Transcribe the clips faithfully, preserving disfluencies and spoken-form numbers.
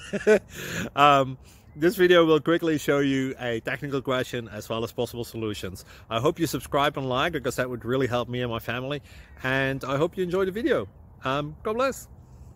um, this video will quickly show you a technical question as well as possible solutions. I hope you subscribe and like, because that would really help me and my family. And I hope you enjoy the video. Um, God bless.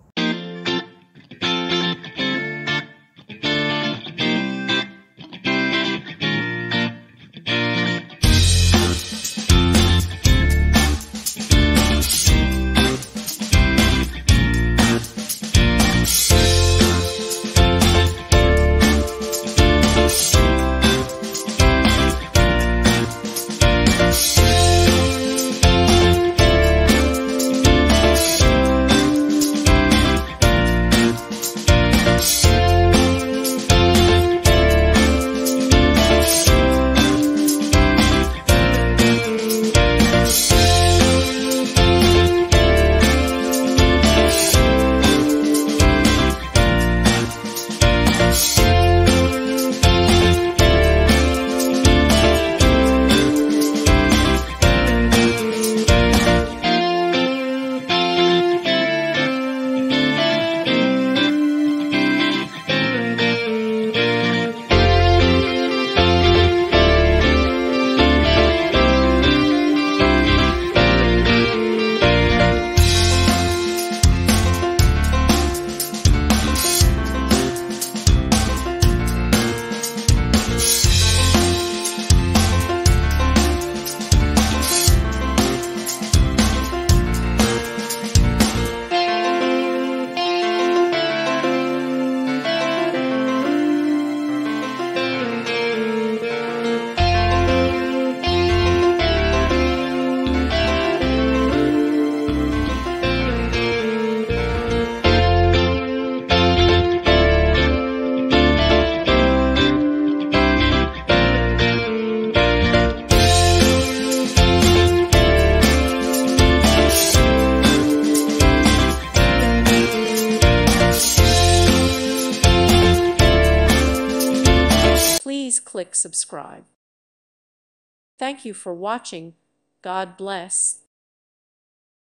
Please click subscribe. Thank you for watching. God bless.